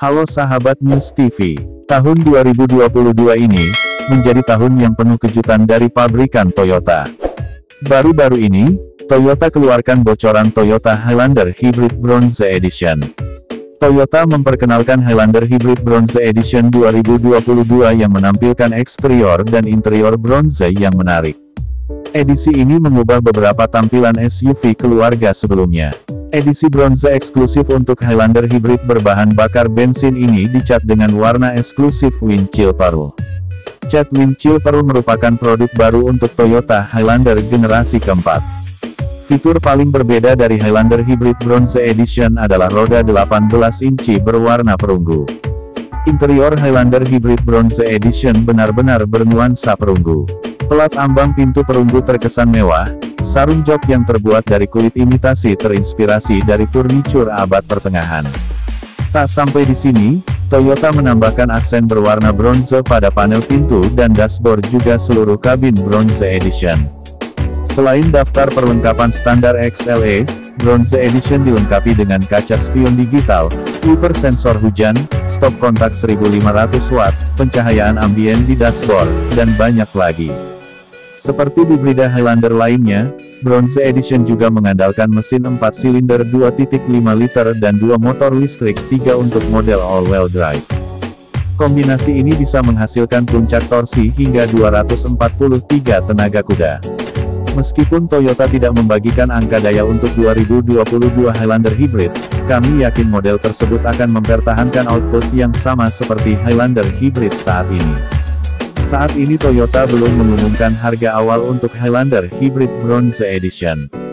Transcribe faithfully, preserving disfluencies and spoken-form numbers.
Halo sahabat News T V, tahun dua ribu dua puluh dua ini, menjadi tahun yang penuh kejutan dari pabrikan Toyota. Baru-baru ini, Toyota keluarkan bocoran Toyota Highlander Hybrid Bronze Edition. Toyota memperkenalkan Highlander Hybrid Bronze Edition dua ribu dua puluh dua yang menampilkan eksterior dan interior bronze yang menarik. Edisi ini mengubah beberapa tampilan S U V keluarga sebelumnya. Edisi bronze eksklusif untuk Highlander Hybrid berbahan bakar bensin ini dicat dengan warna eksklusif Windshield Pearl. Cat Windshield Pearl merupakan produk baru untuk Toyota Highlander generasi keempat. Fitur paling berbeda dari Highlander Hybrid Bronze Edition adalah roda delapan belas inci berwarna perunggu. Interior Highlander Hybrid Bronze Edition benar-benar bernuansa perunggu. Pelat ambang pintu perunggu terkesan mewah, sarung jok yang terbuat dari kulit imitasi terinspirasi dari furniture abad pertengahan. Tak sampai di sini, Toyota menambahkan aksen berwarna bronze pada panel pintu dan dashboard juga seluruh kabin Bronze Edition. Selain daftar perlengkapan standar X L E, Bronze Edition dilengkapi dengan kaca spion digital, wiper sensor hujan, stop kontak seribu lima ratus watt, pencahayaan ambien di dashboard, dan banyak lagi. Seperti di hibrida Highlander lainnya, Bronze Edition juga mengandalkan mesin empat silinder dua koma lima liter dan dua motor listrik tiga untuk model all-wheel drive. Kombinasi ini bisa menghasilkan puncak torsi hingga dua ratus empat puluh tiga tenaga kuda. Meskipun Toyota tidak membagikan angka daya untuk dua ribu dua puluh dua Highlander Hybrid, kami yakin model tersebut akan mempertahankan output yang sama seperti Highlander Hybrid saat ini. Saat ini Toyota belum mengumumkan harga awal untuk Highlander Hybrid Bronze Edition.